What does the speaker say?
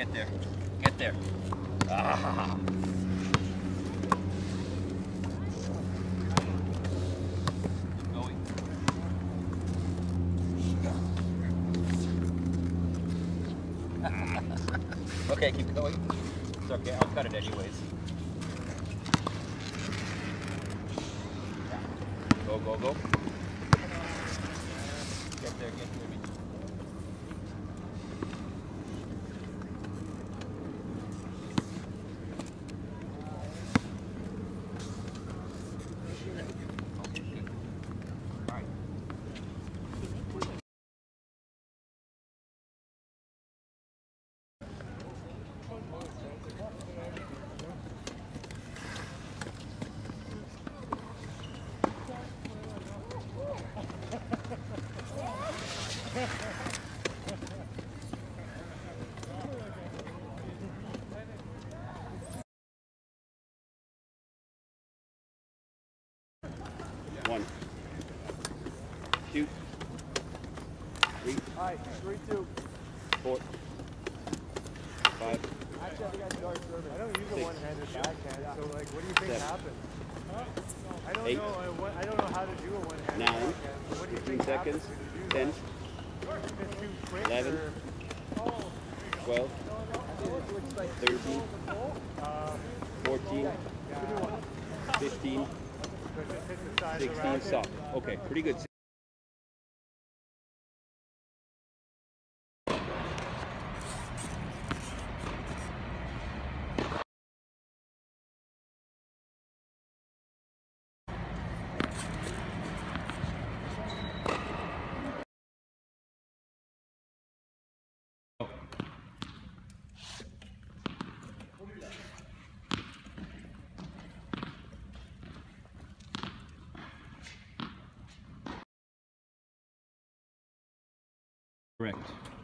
Get there. Get there. Ah. Keep going. Okay, keep going. It's okay, I'll cut it anyways. Yeah. Go, go, go. Get there, get there. One. Shoot. 3. Alright, 3, 2. 4. 5. Actually, I think I start serving. I don't use a one-handed backhand, so like, what do you think 7. happened? I don't 8. know. I don't know how to do a one-handed 9. backhand. So what do you 15 think seconds. happened? 10. Is it too quick 11. or? 12. 13. 14. 15. 16. Stop. Okay, pretty good. Correct.